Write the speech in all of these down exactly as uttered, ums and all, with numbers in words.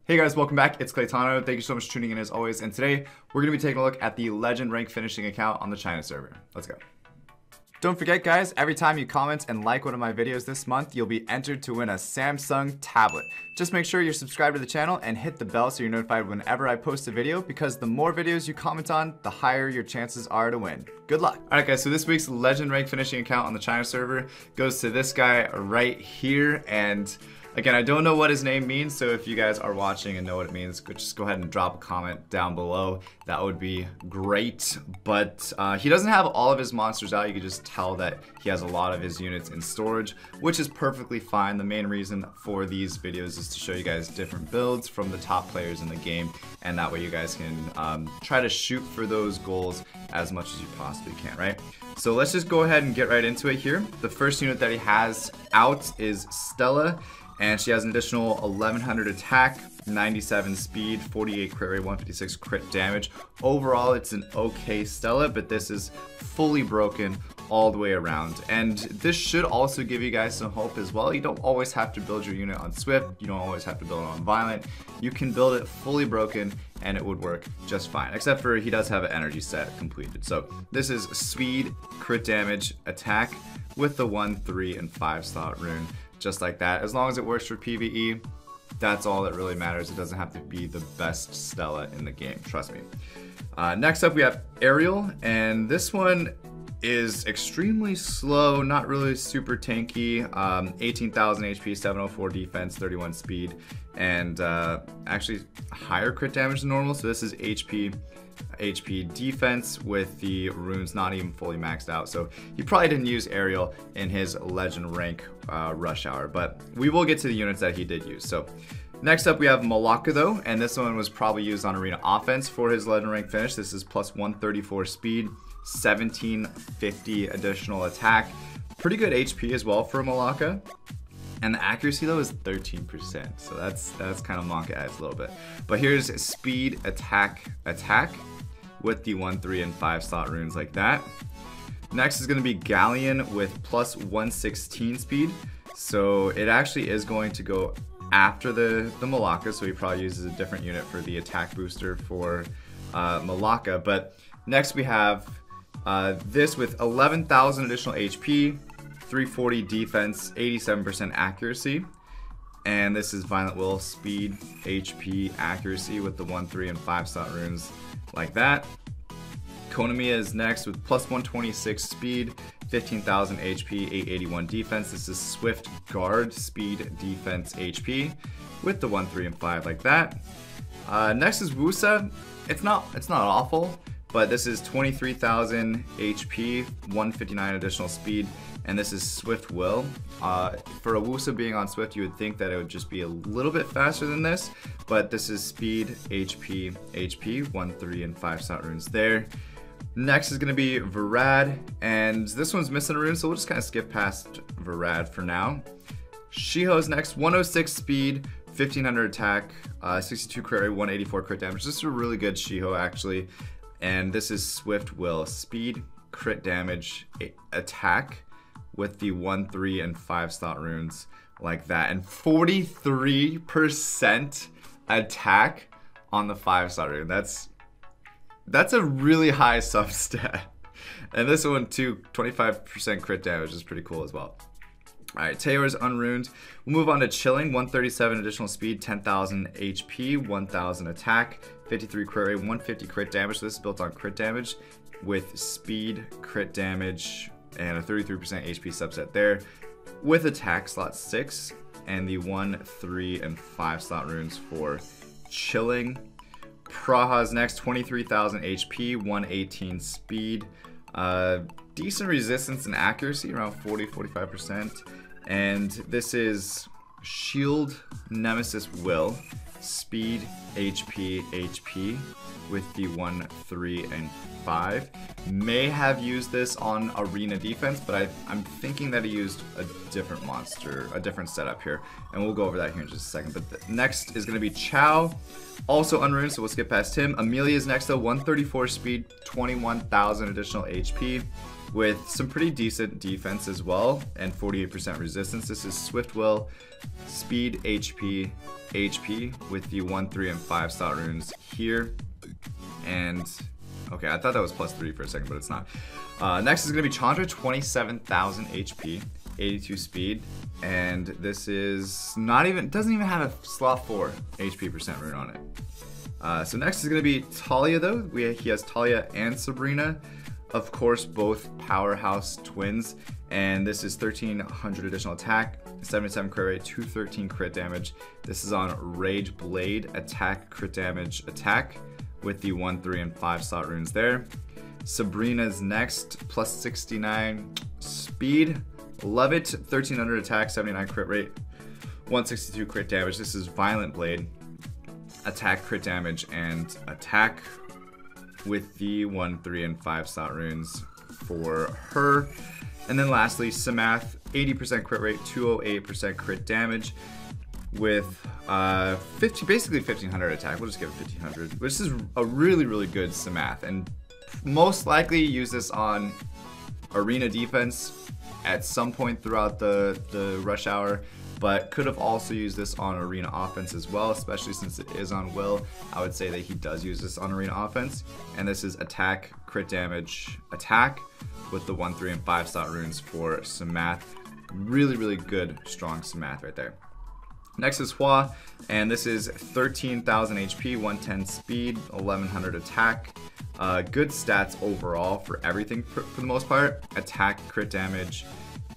Hey guys, welcome back. It's Claytano. Thank you so much for tuning in as always. And today we're going to be taking a look at the Legend Rank Finishing account on the China server. Let's go. Don't forget guys, every time you comment and like one of my videos this month, you'll be entered to win a Samsung tablet. Just make sure you're subscribed to the channel and hit the bell so you're notified whenever I post a video, because the more videos you comment on, the higher your chances are to win. Good luck. Alright guys, so this week's Legend Rank Finishing account on the China server goes to this guy right here. And again, I don't know what his name means, so if you guys are watching and know what it means, just go ahead and drop a comment down below. That would be great. But uh, he doesn't have all of his monsters out. You can just tell that he has a lot of his units in storage, which is perfectly fine. The main reason for these videos is to show you guys different builds from the top players in the game, and that way you guys can um, try to shoot for those goals as much as you possibly can, right? So let's just go ahead and get right into it here. The first unit that he has out is Stella. And she has an additional eleven hundred attack, ninety-seven speed, forty-eight crit rate, one fifty-six crit damage. Overall, it's an okay Stella, but this is fully broken all the way around. And this should also give you guys some hope as well. You don't always have to build your unit on Swift. You don't always have to build it on Violent. You can build it fully broken and it would work just fine, except for he does have an energy set completed. So this is speed, crit damage, attack with the one, three, and five slot rune. Just like that. As long as it works for PvE, that's all that really matters. It doesn't have to be the best Stella in the game, trust me. Uh, next up we have Ariel, and this one is extremely slow, not really super tanky. um, eighteen thousand H P, seven oh four defense, thirty-one speed, and uh, actually higher crit damage than normal. So this is H P H P defense with the runes not even fully maxed out. So he probably didn't use Ariel in his legend rank uh, rush hour, but we will get to the units that he did use. So next up we have Malaka though, and this one was probably used on arena offense for his legend rank finish. This is plus one thirty-four speed, seventeen fifty additional attack, pretty good H P as well for Malaka. And the accuracy though is thirteen percent, so that's that's kind of Monka adds a little bit. But here's speed, attack, attack with the one, three, and five slot runes like that. Next is going to be Galleon with plus one sixteen speed, so it actually is going to go after the the Malaka, so he probably uses a different unit for the attack booster for uh, Malaka. But next we have uh, this with eleven thousand additional H P, three forty defense, eighty-seven percent accuracy, and this is Violent Will, speed, H P, accuracy with the one, three, and five slot runes like that. Konamiya is next with plus one twenty-six speed, fifteen thousand H P, eight eighty-one defense. This is Swift Guard, speed, defense, H P with the one, three, and five like that. Uh, next is Wusa. It's not it's not awful, but this is twenty-three thousand H P, one fifty-nine additional speed, and this is Swift Will. Uh, for a Wusa being on Swift, you would think that it would just be a little bit faster than this, but this is speed, H P, H P, one, three, and five slot runes there. Next is going to be Varad, and this one's missing a rune, so we'll just kind of skip past Varad for now. Shiho's next, one oh six speed, fifteen hundred attack, uh, sixty-two crit rate, one eighty-four crit damage. This is a really good Shiho actually. And this is Swift Will, speed, crit damage, attack with the one, three, and five slot runes like that. And forty-three percent attack on the five slot rune. That's that's a really high substat. And this one too, twenty-five percent crit damage is pretty cool as well. Alright, Tayor's unruned. We'll move on to Chilling, one thirty-seven additional speed, ten thousand H P, one thousand attack, fifty-three crit rate, one fifty crit damage. So this is built on crit damage with speed, crit damage, and a thirty-three percent H P subset there, with attack slot six, and the one, three, and five slot runes for Chilling. Praha's next, twenty-three thousand H P, one eighteen speed, uh, decent resistance and accuracy, around forty to forty-five percent. And this is Shield, Nemesis Will, speed, H P, H P with the one, three, and five. May have used this on arena defense, but I, I'm thinking that he used a different monster, a different setup here, and we'll go over that here in just a second. But the next is going to be Chow, also unruined, so we'll skip past him. Amelia's next though, one thirty-four speed, twenty-one thousand additional H P, with some pretty decent defense as well and forty-eight percent resistance. This is Swift Will, Speed, H P, H P with the one, three, and five slot runes here. And okay, I thought that was plus three for a second, but it's not. Uh, next is going to be Chandra, twenty-seven thousand H P, eighty-two speed, and this is not even, doesn't even have a slot four H P percent rune on it. Uh, so next is going to be Talia though. We, he has Talia and Sabrina, of course both powerhouse twins, and this is thirteen hundred additional attack, seventy-seven crit rate, two thirteen crit damage. This is on Rage Blade, attack, crit damage, attack, with the one, three, and five slot runes there. Sabrina's next, plus sixty-nine speed, love it, thirteen hundred attack, seventy-nine crit rate, one sixty-two crit damage. This is Violent Blade, attack, crit damage, and attack, with the one, three, and five slot runes for her. And then lastly, Samath, eighty percent crit rate, two oh eight percent crit damage, with uh, fifty, basically fifteen hundred attack. We'll just give it fifteen hundred, which is a really, really good Samath, and most likely use this on arena defense at some point throughout the, the rush hour, but could have also used this on arena offense as well, especially since it is on Will. I would say that he does use this on arena offense, and this is attack, crit damage, attack, with the one, three, and five slot runes for Samath. Really, really good, strong Samath right there. Next is Hua, and this is thirteen thousand H P, one ten speed, eleven hundred attack. Uh, good stats overall for everything for, for the most part. Attack, crit damage,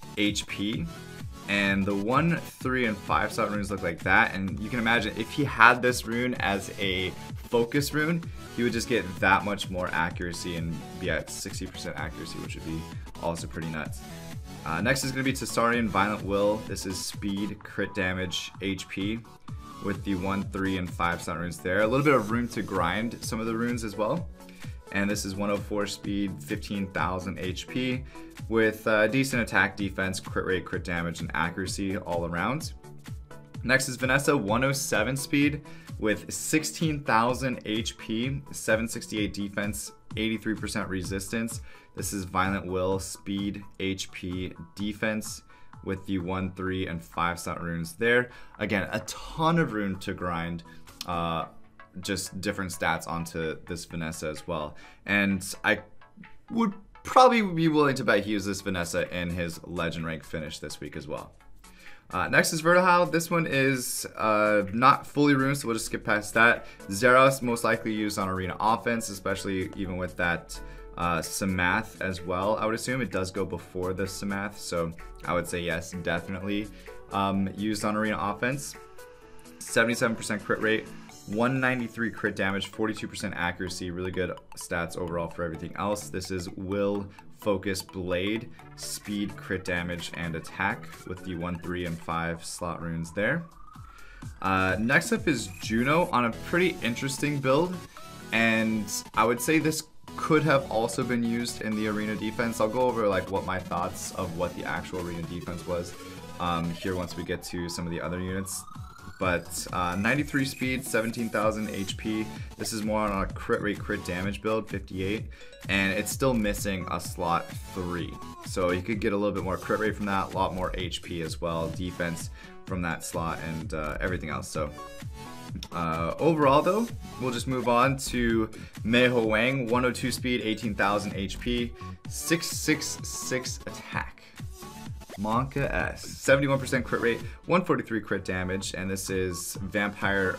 H P. And the one, three, and five slot runes look like that. And you can imagine if he had this rune as a focus rune, he would just get that much more accuracy and be at sixty percent accuracy, which would be also pretty nuts. Uh, next is going to be Tessarian Violent Will. This is speed, crit damage, H P, with the one, three, and five slot runes there. A little bit of room to grind some of the runes as well. And this is one oh four speed, fifteen thousand H P, with uh, decent attack, defense, crit rate, crit damage, and accuracy all around. Next is Vanessa, one oh seven speed, with sixteen thousand H P, seven sixty-eight defense, eighty-three percent resistance. This is Violent Will, speed, H P, defense, with the one, three, and five slot runes there. Again, a ton of rune to grind. Uh, just different stats onto this Vanessa as well. And I would probably be willing to bet he uses this Vanessa in his legend rank finish this week as well. Uh, next is Vertihile. This one is uh, not fully ruined, so we'll just skip past that. Zeros, most likely used on arena offense, especially even with that uh, Samath as well. I would assume it does go before the Samath, so I would say yes, definitely um, used on arena offense. seventy-seven percent crit rate, one ninety-three crit damage, forty-two percent accuracy, really good stats overall for everything else. This is Will, Focus, Blade, speed, crit damage, and attack with the one, three, and five slot runes there. Uh, next up is Juno on a pretty interesting build, and I would say this could have also been used in the arena defense. I'll go over like what my thoughts of what the actual arena defense was um, here once we get to some of the other units. But uh, ninety-three speed, seventeen thousand H P. This is more on a crit rate, crit damage build, fifty-eight. And it's still missing a slot three. So you could get a little bit more crit rate from that, a lot more H P as well, defense from that slot, and uh, everything else. So uh, overall though, we'll just move on to Mei Ho Wang, one oh two speed, eighteen thousand H P, six sixty-six attack. Monka S, seventy-one percent crit rate, one forty-three crit damage, and this is Vampire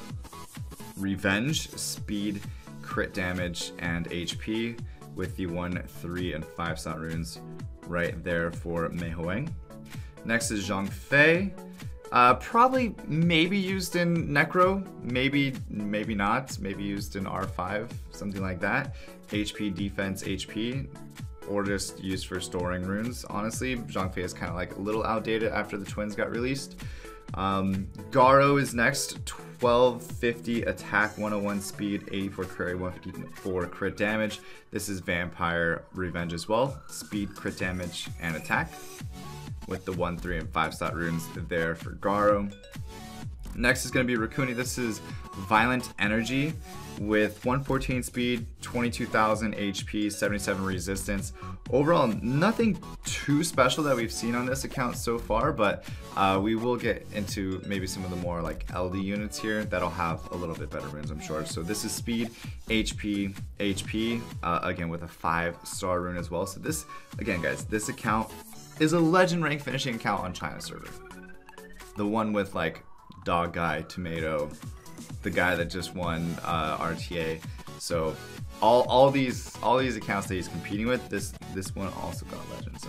Revenge, speed, crit damage, and H P with the one, three, and five slot runes right there for Mei Ho Wang. Next is Zhang Fei. Uh, probably maybe used in Necro, maybe maybe not, maybe used in R five, something like that. H P, defense, H P. Or just used for storing runes. Honestly, Zhang Fei is kind of like a little outdated after the twins got released. Um, Garo is next, twelve fifty attack, one oh one speed, eighty-four crit rate, one fifty-four crit damage. This is Vampire Revenge as well, speed, crit damage, and attack with the one, three, and five slot runes there for Garo. Next is going to be Rakuni. This is Violent Energy with one fourteen speed, twenty-two thousand H P, seventy-seven resistance. Overall, nothing too special that we've seen on this account so far, but uh, we will get into maybe some of the more like L D units here that'll have a little bit better runes, I'm sure. So this is speed, H P, H P, uh, again with a five star rune as well. So this, again guys, this account is a legend rank finishing account on China server. The one with like Dog Guy, Tomato, the guy that just won uh, R T A. So all all these all these accounts that he's competing with, this this one also got legend. So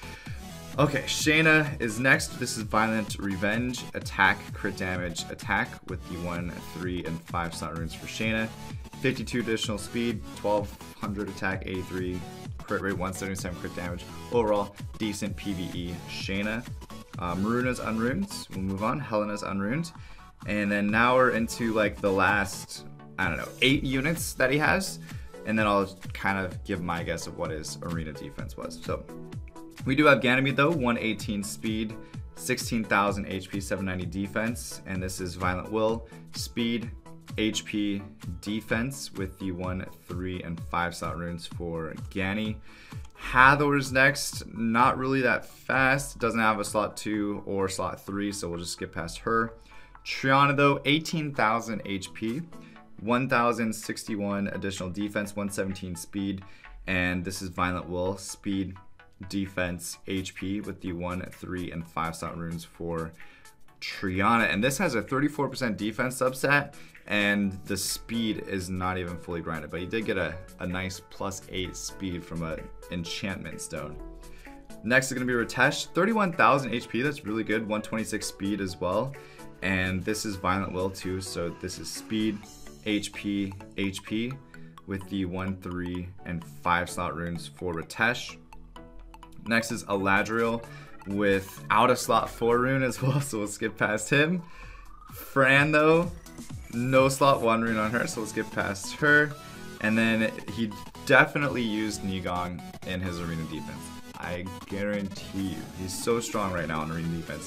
okay, Shayna is next. This is Violent Revenge, attack, crit damage, attack with the one, three, and five slot runes for Shayna. fifty-two additional speed, twelve hundred attack, eighty-three crit rate, one seventy-seven crit damage. Overall, decent PvE Shayna. Uh, Maruna's unruned. We'll move on. Helena's unruned. And then now we're into like the last, I don't know, eight units that he has. And then I'll kind of give my guess of what his arena defense was. So we do have Ganymede though, one eighteen speed, sixteen thousand H P, seven ninety defense. And this is Violent Will, speed, H P, defense with the one, three, and five slot runes for Gani. Hathor's next, not really that fast, doesn't have a slot two or slot three, so we'll just skip past her. Triana though, eighteen thousand H P, one thousand sixty-one additional defense, one seventeen speed, and this is Violent Will, speed, defense, H P with the one, three, and five slot runes for Triana. And this has a thirty-four percent defense substat, and the speed is not even fully grinded, but he did get a, a nice plus eight speed from a enchantment stone. Next is going to be Ritesh, thirty-one thousand H P, that's really good, one twenty-six speed as well. And this is Violent Will too, so this is speed, H P, H P with the one, three, and five slot runes for Ritesh. Next is Eladriel without a slot four rune as well, so we'll skip past him. Fran though, no slot one rune on her, so let's get past her. And then he definitely used Nigong in his arena defense. I guarantee you, he's so strong right now in arena defense.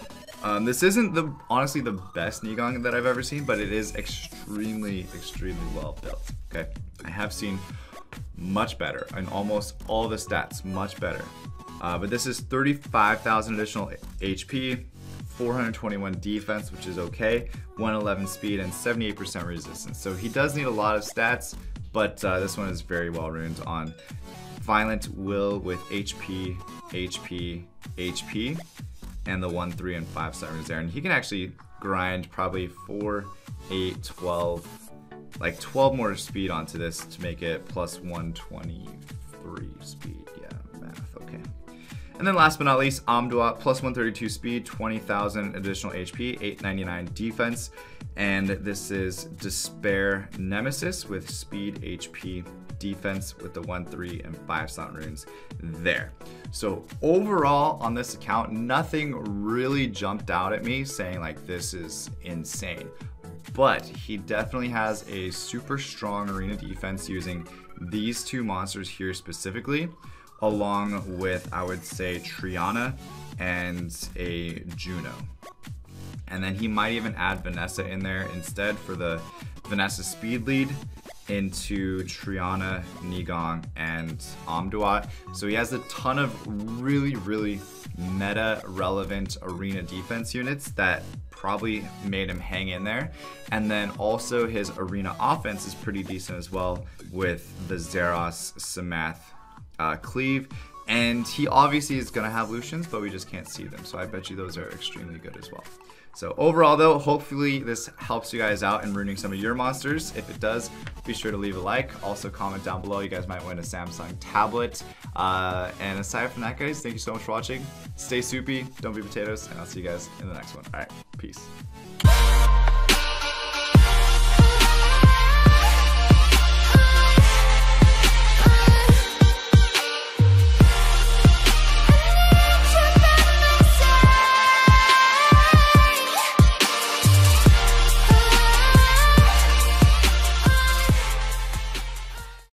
Um, this isn't the honestly the best Nigong that I've ever seen, but it is extremely, extremely well built. Okay, I have seen much better in almost all the stats, much better. Uh, but this is thirty-five thousand additional H P, four hundred twenty-one defense, which is okay, one eleven speed, and seventy-eight percent resistance. So he does need a lot of stats, but uh, this one is very well runed on Violent Will with H P, H P, H P, and the one, three, and five star runes there. And he can actually grind probably four, eight, twelve, like twelve more speed onto this to make it plus one twenty-three speed. Yeah, math, okay. And then last but not least, Amduat, plus one thirty-two speed, twenty thousand additional H P, eight ninety-nine defense. And this is Despair Nemesis with speed, H P, defense with the one, three, and five slot runes there. So overall on this account, nothing really jumped out at me saying like this is insane. But he definitely has a super strong arena defense using these two monsters here specifically, along with, I would say, Triana and a Juno. And then he might even add Vanessa in there instead for the Vanessa speed lead into Triana, Nigong, and Amduat. So he has a ton of really, really meta relevant arena defense units that probably made him hang in there. And then also his arena offense is pretty decent as well with the Zeros, Samath, uh, Cleave. And he obviously is going to have Lucians, but we just can't see them. So I bet you those are extremely good as well. So overall though, hopefully this helps you guys out in ruining some of your monsters. If it does, be sure to leave a like. Also comment down below. You guys might win a Samsung tablet. Uh, and aside from that, guys, thank you so much for watching. Stay soupy, don't be potatoes, and I'll see you guys in the next one. All right, peace.